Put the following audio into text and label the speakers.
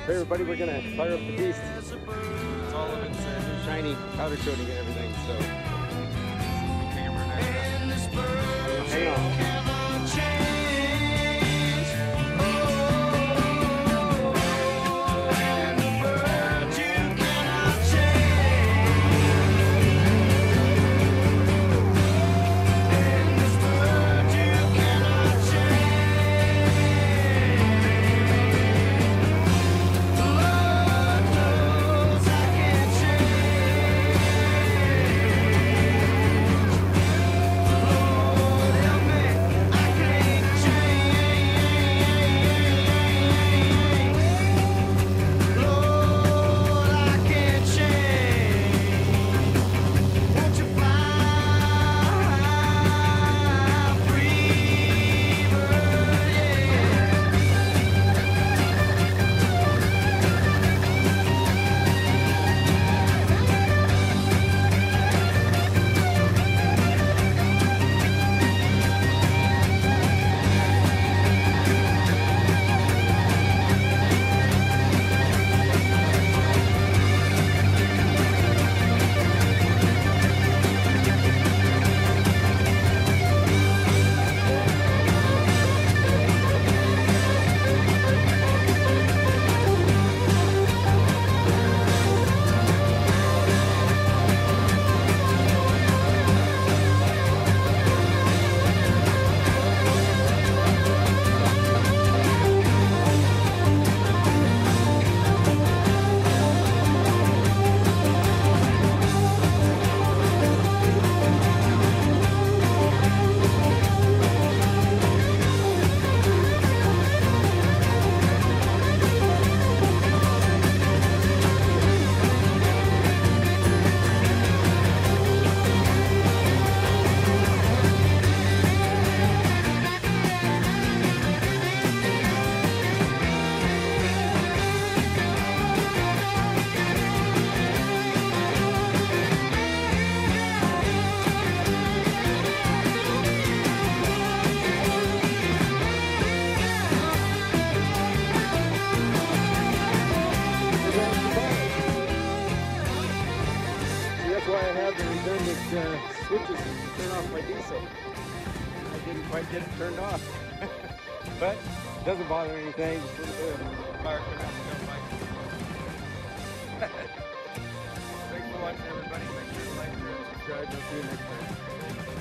Speaker 1: Hey everybody, we're gonna fire up the beast. It's all of its new shiny powder coating and everything, so hang on. That's why I have the redundant switches to turn off my diesel. I didn't quite get it turned off. But it doesn't bother anything. Just a little bit of fire turn off the gunfight. Thanks for watching everybody. Make sure to like, share, and subscribe. I'll see you next time.